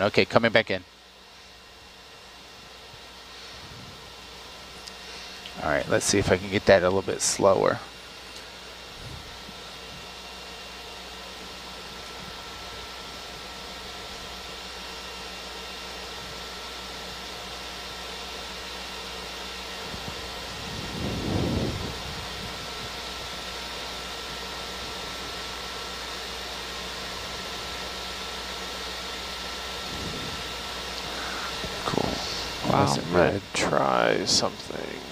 Okay, coming back in. All right, let's see if I can get that a little bit slower. Wow, Wasn't I'm gonna red. try something.